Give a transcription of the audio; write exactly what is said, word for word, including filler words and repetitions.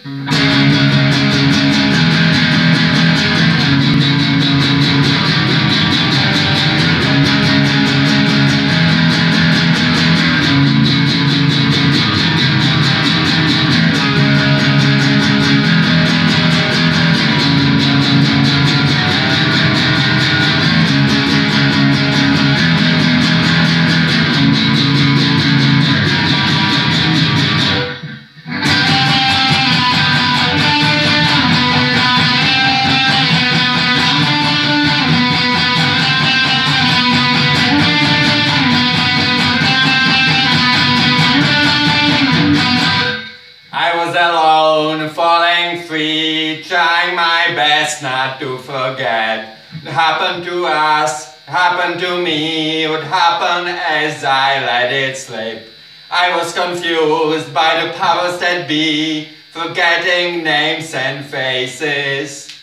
Alone, falling free, trying my best not to forget. It happened to us, happened to me, it would happen as I let it slip. I was confused by the powers that be, forgetting names and faces.